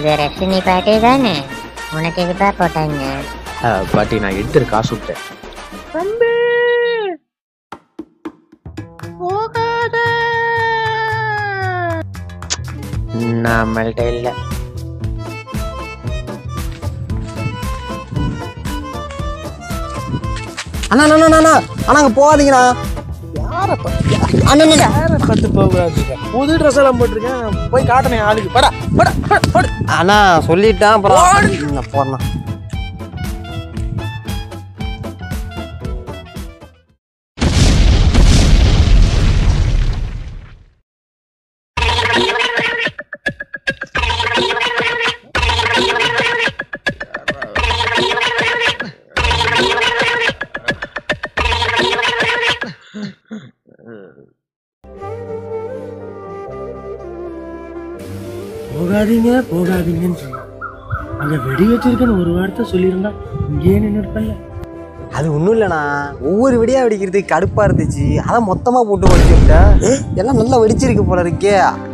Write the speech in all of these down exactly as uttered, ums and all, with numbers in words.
இது ரஷினி பாட்டி தானே? உனக்கு எதுப்பா போட்டாங்க? பாட்டி நான் எடுத்துரு காசு விட்டேன். நம்மள்ட்ட இல்ல. அண்ணா அண்ணா அண்ணா அண்ணா அங்க போகாதீங்கண்ணா. யார அண்ணா யார பார்த்து போகாதீங்க. புது ட்ரெஸ் எல்லாம் போட்டிருக்கேன், போய் காட்டினேன் ஆளுக்கு. படா படா படு. அண்ணா சொல்லிட்டான் அப்புறம் போறேண்ணா. போகாதீங்க போகாதீங்கன்னு சொன்னா அங்க வெடி வச்சிருக்கேன்னு ஒரு வார்த்தை சொல்லியிருந்தா இங்கே நின்று இருப்பேன்ல. அது ஒன்றும் இல்லைண்ணா, ஒவ்வொரு வெடியா வெடிக்கிறதுக்கு கடுப்பா இருந்துச்சு, அதான் மொத்தமா போட்டு வெடிச்சு விட்டேன். எல்லாம் நல்லா வெடிச்சிருக்கு போல இருக்கே.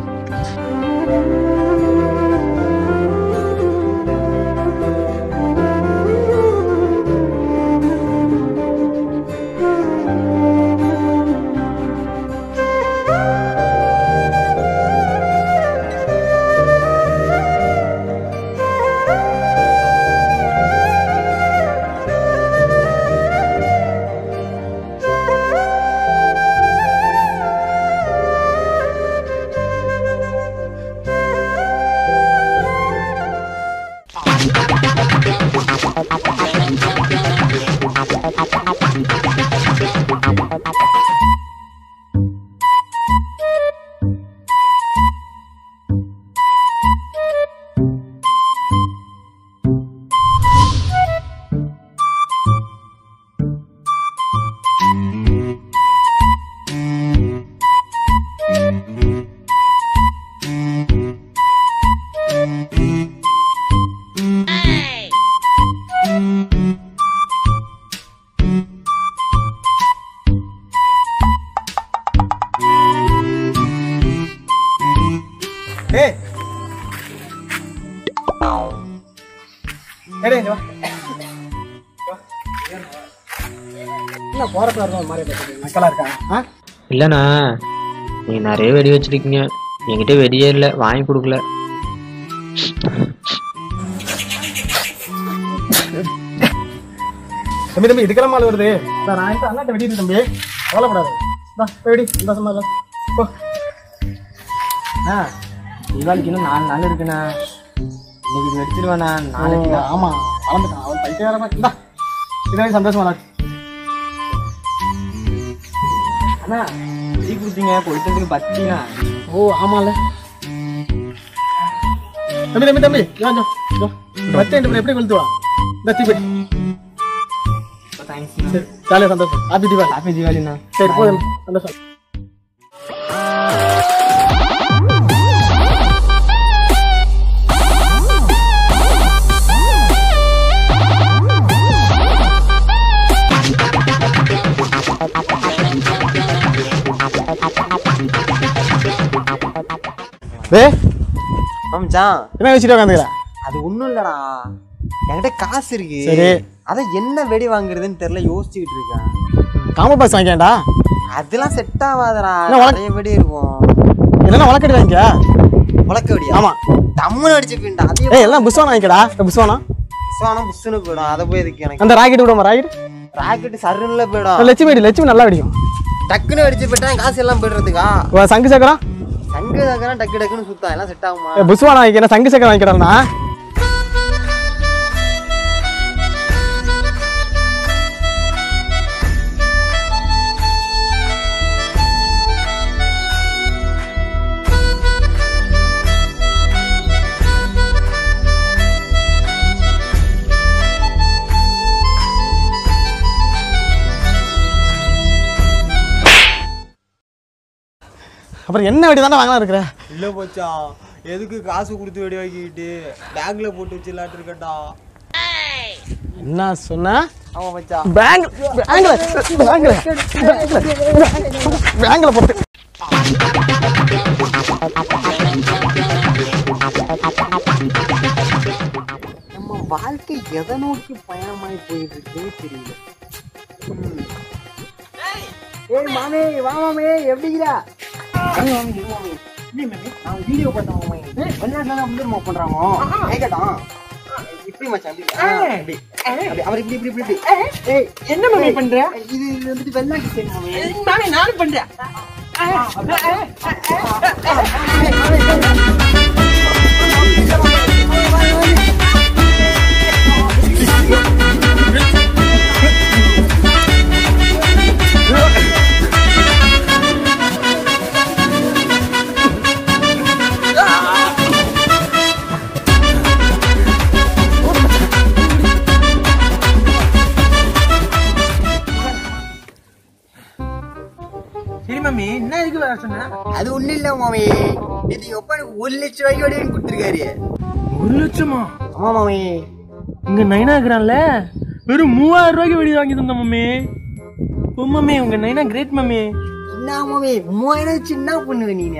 இல்லண்ணா நீங்க நிறைய வெடி வச்சிருக்கீங்க, என்கிட்ட வெடியே இல்லை, வாங்கி கொடுக்கல. தம்பி தம்பி இதுக்கெல்லாம் மாலை வருது. நான் அண்ணாட்ட வெடிட்டு தம்பி, கவலைப்படாது. வெடி இந்த சொன்னால தீபாவளிக்கு இன்னும் நாலு நாள் இருக்குண்ணா. இன்னைக்கு எடுத்துருவேண்ணா. நாளைக்கு ஆமா வளர்ந்துட்டான் அவன் பைத்தியாரமா இருந்தா இதே சந்தோஷமா இருக்கு. அண்ணா டீ குடிச்சிங்க போயிட்டு பத்தினா. ஓ ஆமால தம்பி தம்பி தம்பி பத்து எப்படி கொளுத்துவா இந்த தீபெட்டி. சரி ஜாலியா சந்தோஷம். ஹாப்பி தீபாவளி. ஹாப்பி தீபாவளிண்ணா. சரி போதும் சந்தோஷம். என்ன வச்சுட்டு உட்காந்துக்கிறேன்? அது ஒண்ணும் இல்லடா, என்கிட்ட காசு இருக்கு. சரி அதான் என்ன வெடி வாங்குறதுன்னு தெரியல, யோசிச்சுக்கிட்டு இருக்கேன். காம்போ பாக்ஸ் வாங்கிக்கேன்டா. அதெல்லாம் செட் ஆகாதடா, நிறைய வெடி இருக்கும். இல்லைன்னா வழக்கடி வாங்கிக்க. வழக்க வெடி? ஆமா தம்முன்னு அடிச்சு போயிட்டா. அதே எல்லாம் புஷ்வானம் வாங்கிக்கடா. புஷ்வானம் புஷ்வானம் புஷ்னு போயிடும், அதை போய் எதுக்கு எனக்கு. அந்த ராக்கெட் விடுமா? ராக்கெட் ராக்கெட் சருன்னுல போயிடும். லட்சுமி வெடி லட்சுமி நல்லா வெடிக்கும். டக்குன்னு அடிச்சு போயிட்டா காசு எல்லாம் போயிடுறதுக்கா. சங்கு சக்கரம் சங்கு சக்கரம் டக்கு டக்குன்னு சுத்தம் எல்லாம் செட் ஆகுமா? புஷ்வானம் வாங்கிக்கிறேன், சங்கு சக்கரம் வாங்கிக்கிறேன்னா. அப்புறம் என்ன வெடி தானே வாங்கலாம் இருக்கிற? இல்ல போச்சா, எதுக்கு காசு கொடுத்து வெடி வாங்கிட்டு பேங்க்ல போட்டு வச்சுலாட்டு இருக்கட்டா. என்ன சொன்ன? ஆமா மச்சா, பேங்க் பேங்க்ல பேங்க்ல பேங்க்ல போட்டு வாழ்க்கை எதை நோக்கி பயணமாய் போயிட்டு இருக்கே தெரியல. ஏய் மாமே வா மாமே எப்படிங்கிறா? வீடியோ பார்த்தோம் மாமே. வெளிநாட்டுல வந்து பண்றாங்க கேட்கட்டான். இப்படி மச்சான் அப்படி அவர் இப்படி இப்படி இப்படி ஏய் என்ன மாமே பண்ற? இது வந்துட்டு வெளிநாட்டு சைடு மாமே. மாமே நானும் பண்றேன். சரி மாமி என்ன இதுக்கு வர சொன்ன? அது ஒண்ணு இல்ல மாமி, இது எப்ப எனக்கு ஒரு லட்சம் ரூபாய்க்கு வரையும் கொடுத்துருக்காரு. ஒரு லட்சமா? ஆமா மாமி. இங்க நைனா இருக்கிறான்ல வெறும் மூவாயிரம் ரூபாய்க்கு வெடி வாங்கி தந்த மாமி. ஓ மாமி உங்க நைனா கிரேட் மாமி. என்ன மாமி மூவாயிரம் வச்சு என்ன பண்ணுவ நீங்க?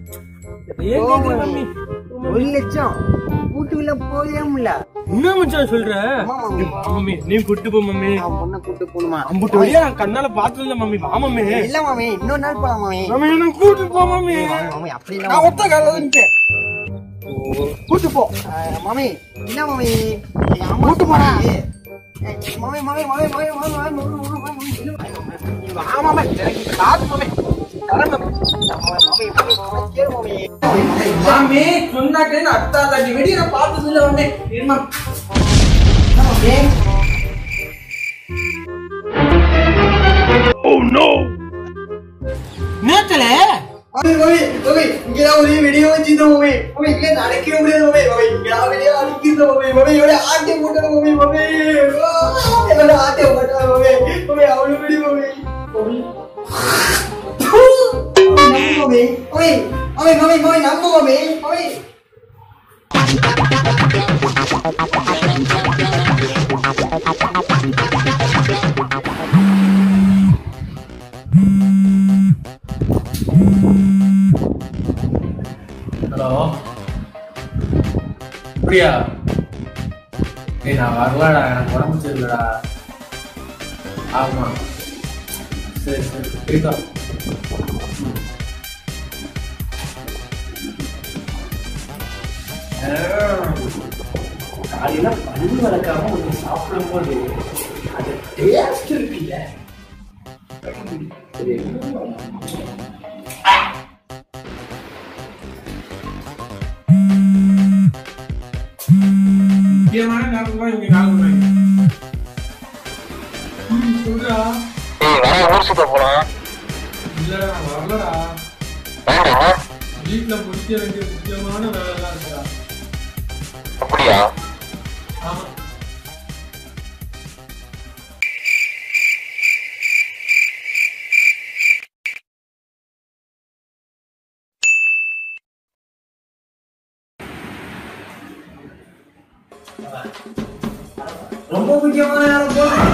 ஒரு லட்சம் கூட்டுக்குள்ள போகவே முடியல. என்ன மச்சான் சொல்ற? மாமி நீ கூட்டு போ மாமி. பொண்ணை கூட்டு போகணுமா? அம்புட்டு வழியா நான் கண்ணால பார்த்தது இல்ல மாமி. வா மாமி. இல்ல மாமி இன்னொரு நாள் போலாம் மாமி. மாமி என்ன கூட்டு போ மாமி. மாமி அப்படி இல்ல, நான் ஒத்த கால வந்துட்டு கூட்டு போ மாமி. இல்ல மாமி கூட்டு போறா மாமி. மாமி மாமி மாமி மாமி மாமி வா மாமி. காத்து மாமி. மாமி சொன்னாக்கே அத்தா தாட்டி வெடி நான் பார்த்தது இல்ல மாமி. இருமா Oh no! நேத்தல மாமி மாமி மாமி இங்க ஒரு வீடியோ வச்சிருந்தோம் மாமி. மாமி இங்க நடக்க முடியாது மாமி. மாமி இங்க வீடியோ அடிக்கிறோம் மாமி. மாமி இவளே ஆட்டே போட்டோம் மாமி. மாமி இவளே ஆட்டே போட்டோம் மாமி. மாமி அவளே வீடியோ மாமி. மாமி மாமி மாமி மாமி மாமி நம்ப மாமி. மாமி ஹலோ அப்படியா? ஏய் நான் வரலடா, எனக்கு உடம்பு சரியில்லடா. ஆமா சரி சரி இருக்கா. காலையில பல்லு வளர்க்காம ஒன்று சாப்பிடும் போது அது டேஸ்ட் இருக்குல்ல. முக்கியமான நேரத்துல இவங்க கால் பண்ணுவாங்க. சொல்றா இல்லடா நான் வரலடா. வீட்டுல முடிக்க வேண்டிய முக்கியமான வேலை எல்லாம் இருக்குடா. அப்படியா? ஆமா. ரொம்ப முக்கியமான நேரம் போறேன்.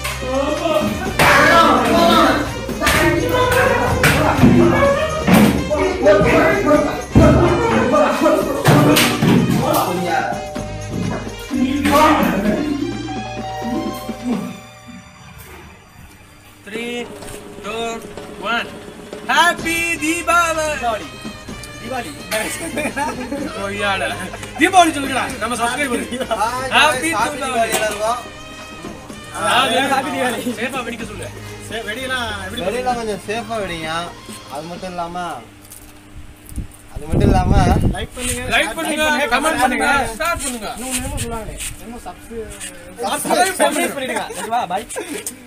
Three, two, one. Happy Diwali. Diwali. Oh yeah. Diwali சொல்லுடா. நம்ம சப்ஸ்கிரைபர். Happy Diwali எல்லாரும். Happy Diwali. சேஃபா வெடிக்க சொல்லு. சே வெடிலாம் எப்படி வெடிலாம் கொஞ்சம் சேஃபா வெடிங்க. அது மட்டும் இல்லாம அது மட்டும் இல்லாம லைக் பண்ணுங்க, லைக் பண்ணுங்க, கமெண்ட் பண்ணுங்க, ஷேர் பண்ணுங்க. இன்னும் என்ன சொல்றாங்களே? என்ன சப்ஸ்கிரைப் சப்ஸ்கிரைப் பண்ணிடுங்க. பை.